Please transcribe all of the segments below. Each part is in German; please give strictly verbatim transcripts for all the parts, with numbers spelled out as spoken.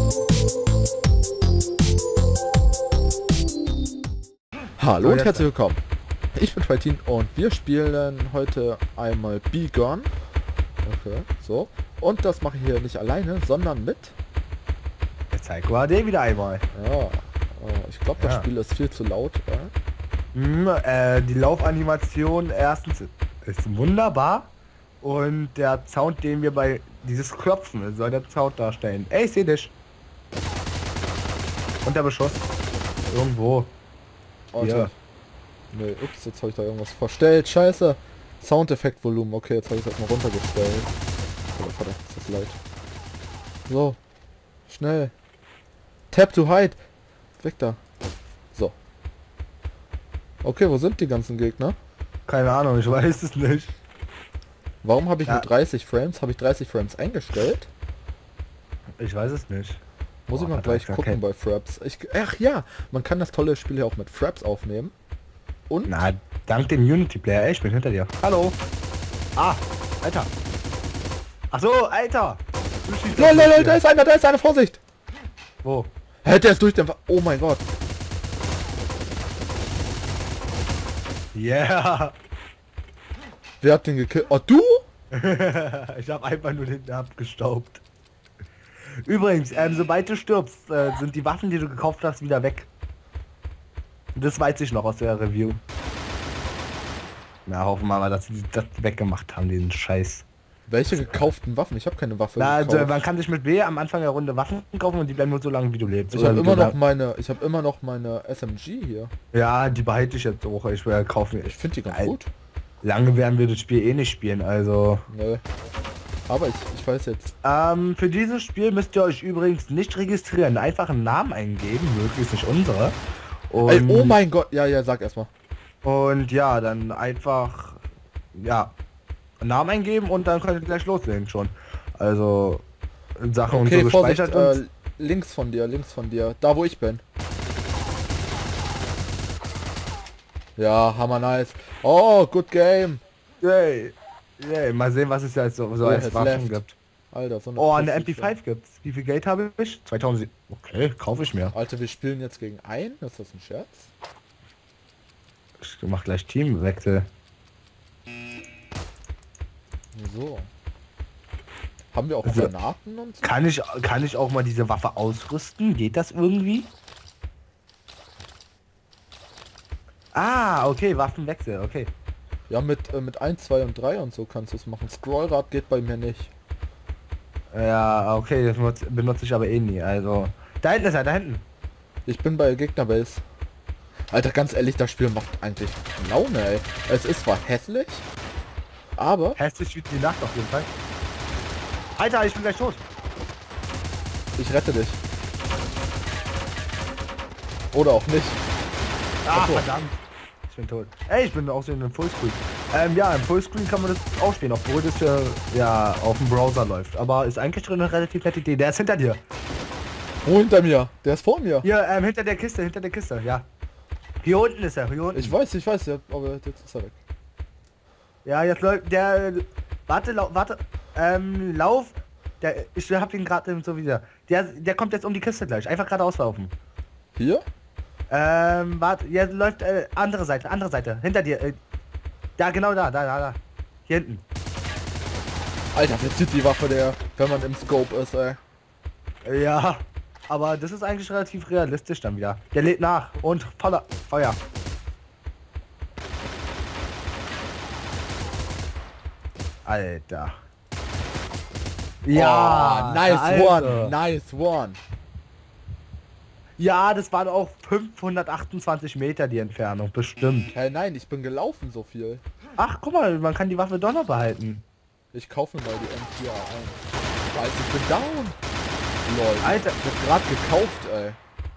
Hallo und herzlich willkommen. Ich bin Faltin und wir spielen heute einmal B-Gun. Okay, so. Und das mache ich hier nicht alleine, sondern mit... Jetzt zeig mal den wieder einmal. Ja, äh, ich glaube das Ja. Spiel ist viel zu laut. Äh? Hm, äh, die Laufanimation erstens ist wunderbar. Und der Sound, den wir bei dieses Klopfen, soll der Sound darstellen. Ey, ich seh dich. Und der Beschuss. Irgendwo. Warte. Ja. Nee, ups, jetzt habe ich da irgendwas verstellt. Scheiße. Soundeffekt-Volumen. Okay, jetzt habe ich das mal runtergestellt. Oh, verdammt, ist das leid. So. Schnell. Tap to hide. Weg da. So. Okay, wo sind die ganzen Gegner? Keine Ahnung, ich weiß es nicht. Warum habe ich Ja. nur dreißig Frames? Habe ich dreißig Frames eingestellt? Ich weiß es nicht. Muss ich Boah, mal gleich Alter, gucken okay. bei Fraps. Ich, ach ja, man kann das tolle Spiel ja auch mit Fraps aufnehmen. Und? Na, dank dem Unity Player. Ey, ich bin hinter dir. Hallo. Ah, Alter. Ach so, Alter. Du schießt Lol, auf lol, mich lol, da hier. ist einer, da ist einer, Vorsicht! Wo? Hä, der ist durch den... Oh mein Gott. Yeah. Wer hat den gekillt? Oh, du? Ich habe einfach nur den abgestaubt. Übrigens, ähm, sobald du stirbst, äh, sind die Waffen, die du gekauft hast, wieder weg. Das weiß ich noch aus der Review. Na, hoffen wir mal, dass sie das weggemacht haben, diesen Scheiß. Welche gekauften Waffen? Ich habe keine Waffe Na, also, gekauft. man kann sich mit B am Anfang der Runde Waffen kaufen und die bleiben nur so lange, wie du lebst. Ich Oder habe wie immer du noch da- meine... Ich habe immer noch meine S M G hier. Ja, die behalte ich jetzt auch. Ich will kaufen. Ich finde die ganz Al- gut. Lange werden wir das Spiel eh nicht spielen, also... Nee. Aber ich, ich weiß jetzt... Ähm, für dieses Spiel müsst ihr euch übrigens nicht registrieren. Einfach einen Namen eingeben, möglichst nicht unsere. Und, Ey, oh mein Gott. Ja, ja, sag erstmal. und ja, dann einfach, ja, einen Namen eingeben und dann könnt ihr gleich loslegen schon. Also, Sachen Okay, und so Vorsicht, gespeichert. äh, links von dir, links von dir. Da, wo ich bin. Ja, hammer nice. Oh, good game. und, yay, yay, mal sehen, was es jetzt so, so Oh, als has Waffen left. gibt. Alter, so eine... Oh, eine M Pussy- P fünf gibt's. Wie viel Geld habe ich? zweitausend. Okay, kaufe ich mir. Alter, wir spielen jetzt gegen einen? Ist das ein Scherz? Ich mach gleich Teamwechsel. So. Haben wir auch Also, Granaten und so? Kann ich, kann ich auch mal diese Waffe ausrüsten? Geht das irgendwie? Ah, okay, Waffenwechsel, okay. Ja, mit, äh, mit eins, zwei und drei und so kannst du es machen. Scrollrad geht bei mir nicht. Ja, okay, das benutze, benutze ich aber eh nie, also... Da hinten ist er, da hinten. Ich bin bei Gegnerbase. Alter, ganz ehrlich, das Spiel macht eigentlich Laune, ey. Es ist zwar hässlich, aber... Hässlich wie die Nacht auf jeden Fall. Alter, ich bin gleich tot. Ich rette dich. Oder auch nicht. Ah, Ach so. verdammt. Ich bin tot. Ey, ich bin auch so in einem Fullscreen. Ähm, ja, im Fullscreen kann man das auch spielen, obwohl das ja, ja auf dem Browser läuft. Aber ist eigentlich drin eine relativ nette Idee. Der ist hinter dir. Wo hinter mir? Der ist vor mir. Hier, ähm, hinter der Kiste, hinter der Kiste, ja. Hier unten ist er, hier unten. Ich weiß, ich weiß, ja, aber jetzt ist er weg. Ja, jetzt läuft der... Warte, lau, warte. Ähm, lauf. Der, ich hab ihn gerade so wieder. Der, der kommt jetzt um die Kiste gleich. Einfach geradeaus laufen. Hier? Ähm, warte. Jetzt läuft äh, andere Seite, andere Seite. Hinter dir. Äh, da, genau da, da, da, da. Hier hinten. Alter, wer zieht die Waffe, der, wenn man im Scope ist, ey. Ja. Aber das ist eigentlich relativ realistisch dann wieder. Der lädt nach. Und voller Feuer. Alter. Oh, nice also. one, nice one. Ja, das waren auch fünfhundertachtundzwanzig Meter die Entfernung, bestimmt. Hey, nein, ich bin gelaufen so viel. Ach, guck mal, man kann die Waffe doch noch behalten. Ich kaufe mir mal die M vier A ein. Alter, ich bin down. Lol. Alter. Ich hab grad gekauft, ey.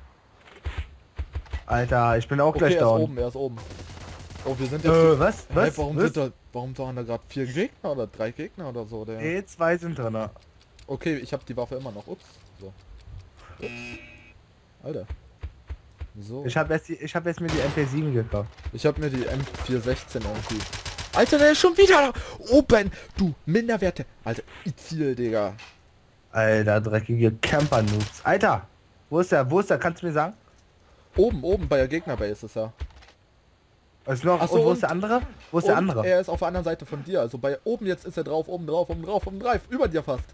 Alter, ich bin auch Okay, gleich er ist down. oben, er ist oben. Oh, wir sind jetzt... Äh, was? Hey, Was? warum was? sind da... Warum waren da gerade vier Gegner oder drei Gegner oder so? Der... E zwei sind drin. Okay, ich habe die Waffe immer noch. Ups. So. Ups. Alter. So. Ich habe jetzt, die- ich hab jetzt mir die M P sieben gekauft. Ich habe mir die M vier sechzehn irgendwie. Alter, der ist schon wieder da oben. Du, Minderwerte. Alter, ich ziel, Digga. Alter, dreckige Camper-Noobs. Alter, wo ist der? Wo ist der? Kannst du mir sagen? Oben, oben bei der Gegnerbase ist er. Ist noch, Ach so, und wo und- ist der andere? Wo ist der Und andere? er ist auf der anderen Seite von dir. Also bei oben jetzt ist er drauf, oben drauf, oben drauf, oben drauf, über dir fast.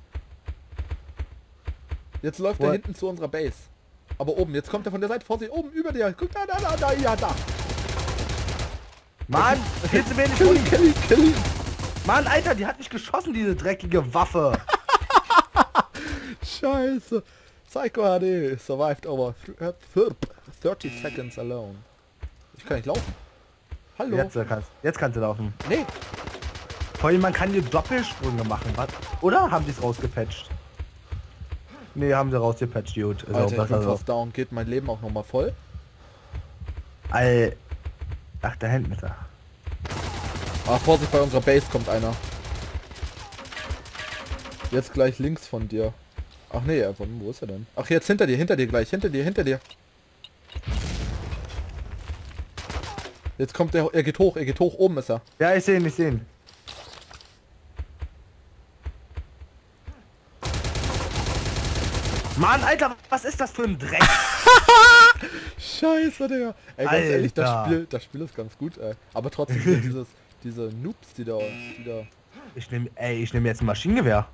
Jetzt läuft Wo- er hinten zu unserer Base. Aber oben, jetzt kommt er von der Seite, Vorsicht, oben über dir. Guck da, da, da, da, ja, da. Mann, willst du mir nicht Kill holen? ihn, kill ihn, kill ihn. Mann, Alter, die hat nicht geschossen, diese dreckige Waffe. Scheiße. Psycho H D survived over thirty seconds alone. Ich kann nicht laufen. Hallo. Jetzt, äh, kannst, jetzt kannst du laufen. Nee. Vor allem, man kann hier Doppelsprünge machen, was? Oder haben die es rausgepatcht? Nee, haben sie rausgepatcht, gut. Also, Alter, ich besser bin so. fast down. Geht mein Leben auch nochmal voll? Al Ach, da hinten ist er. Ah, Vorsicht, bei unserer Base kommt einer. Jetzt gleich links von dir. Ach nee, er- wo ist er denn? Ach, jetzt hinter dir, hinter dir gleich, hinter dir, hinter dir. Jetzt kommt er, er geht hoch, er geht hoch, oben ist er. Ja, ich sehe ihn, ich sehe ihn. Mann, Alter, was ist das für ein Dreck? Scheiße, Digga. Ey, ganz ehrlich, das Alter. Spiel, das Spiel ist ganz gut, ey. Aber trotzdem sind dieses, diese Noobs, die da, die da... Ich nehme, ey, ich nehme jetzt ein Maschinengewehr.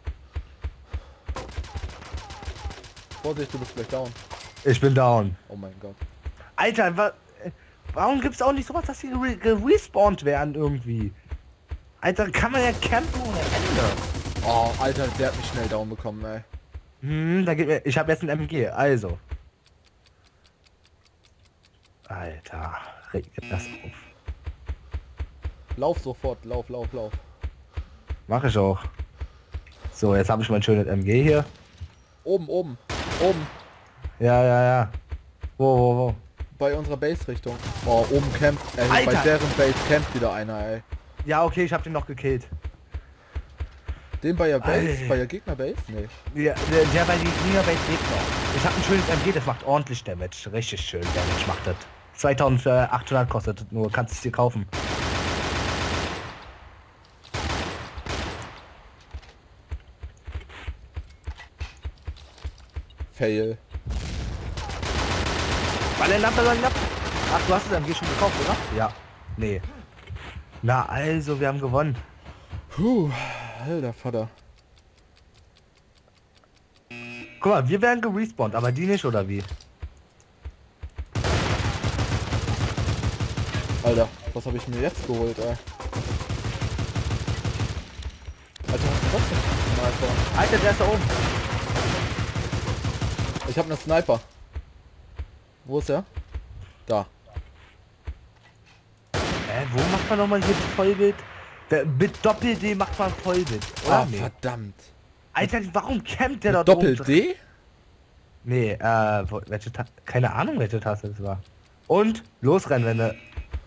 Vorsicht, du bist gleich down. Ich bin down. Oh mein Gott. Alter, wa warum gibt's auch nicht sowas, dass die re gerespawnt werden irgendwie? Alter, kann man ja campen ohne Ende. Oh, Alter, der hat mich schnell down bekommen, ey. Hm, da geht mir, ich habe jetzt ein M G, also. Alter, regt das auf. Lauf sofort, lauf, lauf, lauf. Mach ich auch. So, jetzt habe ich mein schönes M G hier. Oben, oben, oben. Ja, ja, ja. Wo, wo, wo? Bei unserer Base-Richtung. Oh, oben campt, ey, bei Alter. deren Base campt wieder einer, ey. Ja, okay, ich habe den noch gekillt. Den bei der Base, Alter. bei der Gegner-Base? Nee. Ja, der, der bei die Gegnerbase lebt noch. Ich habe ein schönes M G, das macht ordentlich Damage. Richtig schön Damage macht das. zweitausendachthundert kostet das nur, kannst du es dir kaufen. Fail. Ballerlapp, Ballerlapp. Ach, du hast das M G schon gekauft, oder? Ja. Nee. Na also, wir haben gewonnen. Puh, alter Vater. Guck mal, wir werden gerespawnt, aber die nicht, oder wie? Alter, was habe ich mir jetzt geholt, ey? Alter, was ist das denn? Sniper. Alter, der ist da oben. Ich habe einen Sniper. Wo ist er? Da. Äh, wo macht man nochmal hier Vollbild? Der- Mit Doppel-D macht man Vollbild, oder? Ah, nee. verdammt. Alter, warum campt der da Doppel-D? Nee, äh, wo, welche Ta keine Ahnung, welche Taste das war. Und losrennen, wenn du...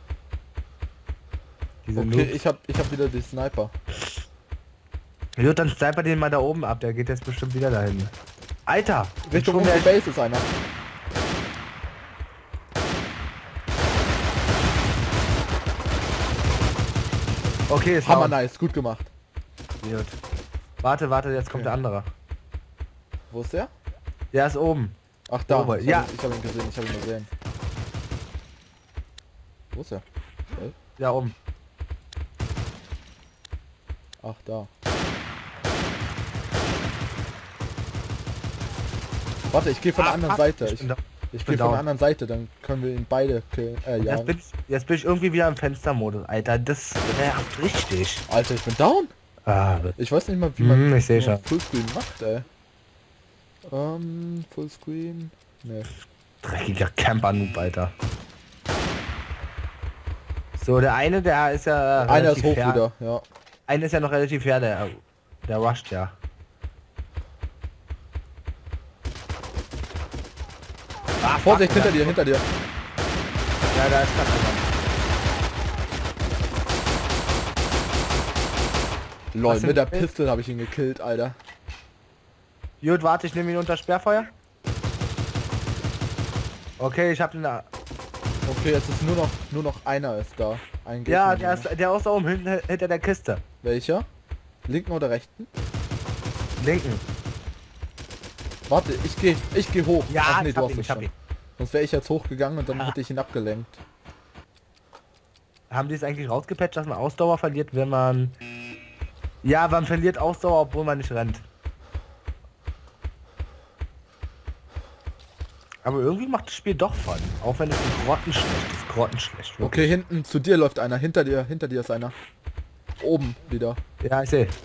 Diese Okay, Noobs. ich hab, ich hab wieder die Sniper. Gut, dann sniper den mal da oben ab, der geht jetzt bestimmt wieder dahin. Alter! Richtung schon unsere der- Base ist einer. Okay, ist Hammer down. nice, gut gemacht. Gut. Warte, warte, jetzt kommt Okay. der andere. Wo ist der? Der ist oben. Ach da, Ober- ich ja. hab, ihn- ich hab ihn gesehen, ich hab ihn gesehen. Wo ist er? Äh? Ja, oben. Ach da. Warte, ich gehe von der Ah, anderen fuck, Seite. ich Ich, bin da- ich bin gehe von down. der anderen Seite, dann können wir ihn beide killen. Äh, ja. Jetzt bin, ich, jetzt bin ich irgendwie wieder im Fenstermodus, Alter. Das nervt richtig. Alter, ich bin down. Ah, Ich weiß nicht mal, wie man Mhm, ich seh nur schon. Fullscreen macht, ey. Ähm, Fullscreen. Ne. dreckiger Camper-Noob, Alter. So, der eine, der ist ja Einer ist relativ hoch fair. wieder, ja. Einer ist ja noch relativ fair, der, der rusht ja. Ah, Vorsicht, fuck, hinter ja. dir, hinter dir. Ja, da ist gerade jemand. Lol, Was mit der denn? Pistole habe ich ihn gekillt, Alter. Gut, warte, ich nehme ihn unter Sperrfeuer. Okay, ich hab ihn da. Okay, jetzt ist nur noch nur noch einer ist da. Ein Ja, Gegner der nur noch. ist, der ist da oben hinten, hinter der Kiste. Welcher? Linken oder rechten? Linken. Warte, ich gehe, ich gehe hoch. Ja, Ach nee, ich du hab hast ihn, es ich hab schon. ihn. Sonst wäre ich jetzt hochgegangen und dann Ah. hätte ich ihn abgelenkt. Haben die es eigentlich rausgepatcht, dass man Ausdauer verliert, wenn man... Ja, man verliert Ausdauer, obwohl man nicht rennt. Aber irgendwie macht das Spiel doch Fun. Auch wenn es ein grottenschlecht ist. Grottenschlecht. Wirklich. Okay, hinten zu dir läuft einer. Hinter dir, hinter dir ist einer. Oben wieder. Ja, ich sehe.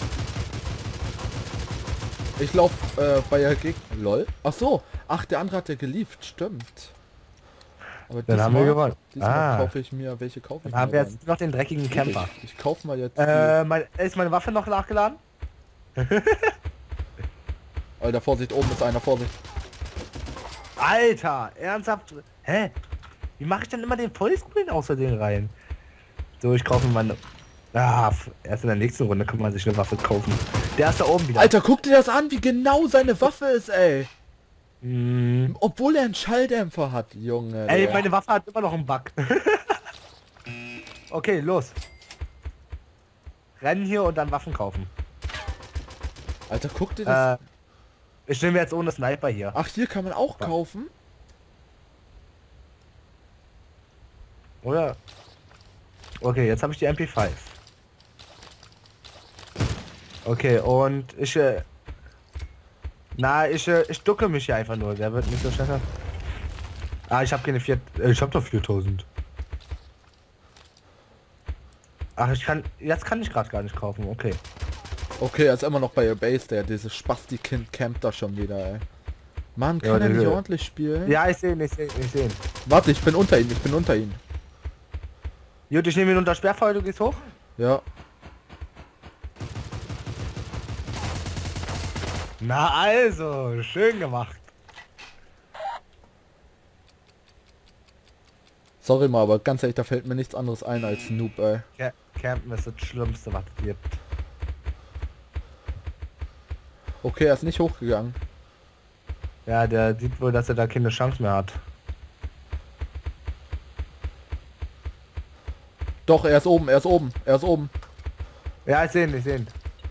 Ich lauf äh, bei der Gegner. Lol. Ach so. Ach, der andere hat ja geliefert. Stimmt. Aber Dann haben wir gewonnen. Diesmal Ah. kaufe ich mir. Welche kaufe ich Dann haben mir wir dann? jetzt noch den dreckigen Camper. Ich, ich kaufe mal jetzt. Äh, mein, ist meine Waffe noch nachgeladen? Die... Alter, Vorsicht, oben ist einer. Vorsicht. Alter, ernsthaft? Hä? Wie mache ich denn immer den Vollscreen aus Versehen rein? So, ich kaufe mir meine... Ah, erst in der nächsten Runde kann man sich eine Waffe kaufen. Der ist da oben wieder. Alter, guck dir das an, wie genau seine Waffe ist, ey. Mm. Obwohl er einen Schalldämpfer hat, Junge. Ey, der- meine Waffe hat immer noch einen Bug. Okay, los. Rennen hier und dann Waffen kaufen. Alter, guck dir das... Äh, ich nehme jetzt ohne Sniper hier. Ach, hier kann man auch kaufen? Oder? Okay, jetzt habe ich die M P fünf. Okay, und ich... Äh, na, ich, äh, ich ducke mich hier einfach nur. Der wird nicht so schneller. Ah, ich habe keine vier... Äh, ich habe doch viertausend. Ach, ich kann... Jetzt kann ich gerade gar nicht kaufen. Okay. Okay, er ist immer noch bei der Base, der dieses Spasti-Kind campt da schon wieder, ey. Mann, kann Ja, er der nicht will- ordentlich spielen? Ja, ich sehe ihn, ich sehe ihn, ich sehe ihn. Warte, ich bin unter ihm, ich bin unter ihm. Gut, ich nehme ihn unter Sperrfeuer, du gehst hoch. Ja. Na also, schön gemacht. Sorry mal, aber ganz ehrlich, da fällt mir nichts anderes ein als Noob, ey. Ca- Campen ist das Schlimmste, was es gibt. Okay, er ist nicht hochgegangen. Ja, der sieht wohl, dass er da keine Chance mehr hat. Doch, er ist oben, er ist oben, er ist oben. Ja, ich sehe ihn, ich sehe ihn.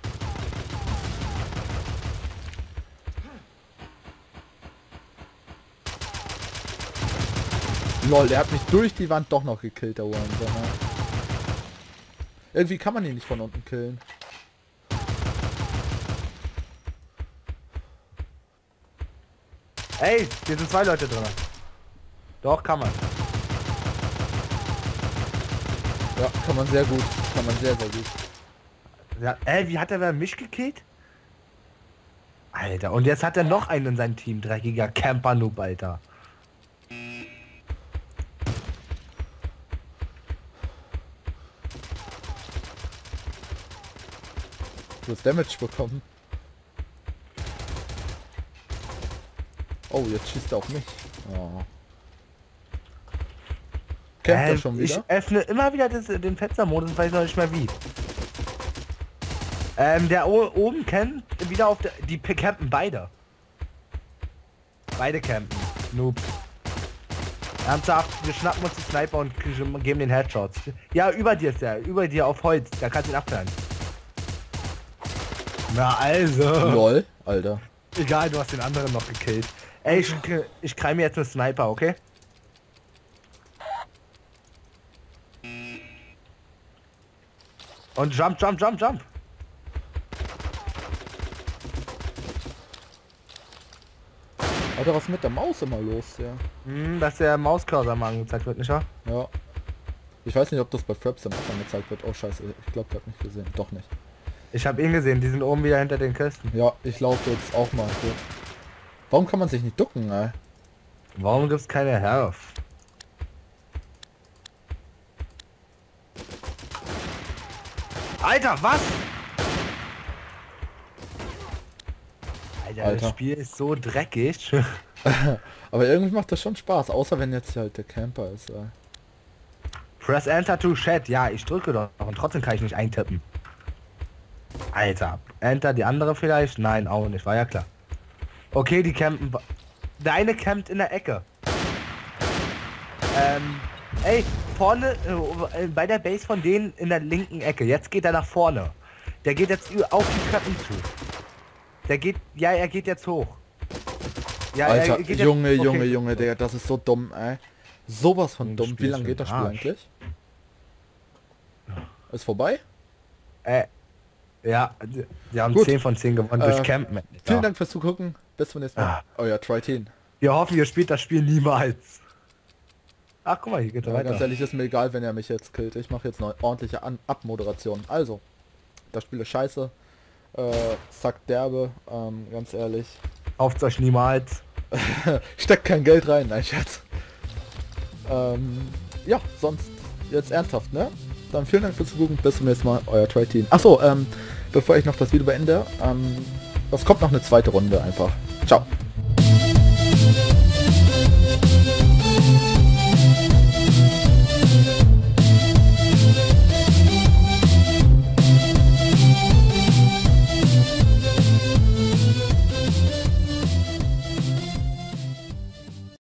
Lol, der hat mich durch die Wand doch noch gekillt, der Hurensohn. Irgendwie kann man ihn nicht von unten killen. Ey, hier sind zwei Leute drin. Doch, kann man. Ja, kann man sehr gut. Kann man sehr, sehr gut. Ja, ey, wie hat er mich gekillt? Alter, und jetzt hat er noch einen in seinem Team, dreckiger Camper-Noob, Alter. Du hast Damage bekommen. Oh, jetzt schießt er auf mich. Oh. Kämpft er Ähm, schon ich wieder? öffne immer wieder das, den Fenstermodus, weiß noch nicht mehr wie. Ähm, der o- oben campt wieder auf der... Die p- campen beide. Beide campen. Noob. Ernsthaft, wir schnappen uns die Sniper und k- geben den Headshots. Ja, über dir ist der. Über dir auf Holz. Da kannst du ihn abknallen. Na also. Lol, Alter. Egal, du hast den anderen noch gekillt. Ey, ich, ich krei mir jetzt einen Sniper, okay? Und jump, jump, jump, jump. Alter, was ist mit der Maus immer los, ja? Hm, dass der Mauscursor mal angezeigt wird, nicht wahr? Ja. Ich weiß nicht, ob das bei Fraps dann auch angezeigt wird. Oh scheiße, ich glaube, der hat mich gesehen. Doch nicht. Ich habe ihn gesehen, die sind oben wieder hinter den Kisten. Ja, ich laufe jetzt auch mal. Gut. Warum kann man sich nicht ducken, ey? Warum gibt's keine Health? Alter, was? Alter, Alter. das Spiel ist so dreckig. Aber irgendwie macht das schon Spaß, außer wenn jetzt hier halt der Camper ist, ey. Press Enter to Chat. Ja, ich drücke doch und trotzdem kann ich nicht eintippen. Alter. Enter die andere vielleicht? Nein, auch nicht. War ja klar. Okay, die campen... ba- Der eine campt in der Ecke. Ähm... Ey, vorne... Äh, bei der Base von denen in der linken Ecke. Jetzt geht er nach vorne. Der geht jetzt ü- auf die Treppen zu. Der geht... Ja, er geht jetzt hoch. Ja, Alter, er geht Junge, jetzt, Junge, okay. Junge, Digga, das ist so dumm, ey. Sowas von Das dumm. Spiel Wie ist lange für geht das den Spiel Arsch. eigentlich? Ist vorbei? Äh, ja, die, die haben Gut. zehn von zehn gewonnen Äh, durch Campen. Vielen Ja. Dank fürs Zugucken. Bis zum nächsten Mal. Ah. Euer Triteen. Wir hoffen, ihr spielt das Spiel niemals. Ach, guck mal, hier geht er Ja, weiter. ganz ehrlich, ist mir egal, wenn er mich jetzt killt. Ich mache jetzt eine ordentliche An Abmoderation. Also, das Spiel ist scheiße. Äh, zackt derbe. Ähm, ganz ehrlich. Kauft euch niemals. Steckt kein Geld rein. Nein, Schatz. Ähm, ja, sonst jetzt ernsthaft, ne? Dann vielen Dank fürs Zugucken. Bis zum nächsten Mal. Euer Triteen. Achso, ähm, bevor ich noch das Video beende, ähm, es kommt noch eine zweite Runde einfach. Ciao.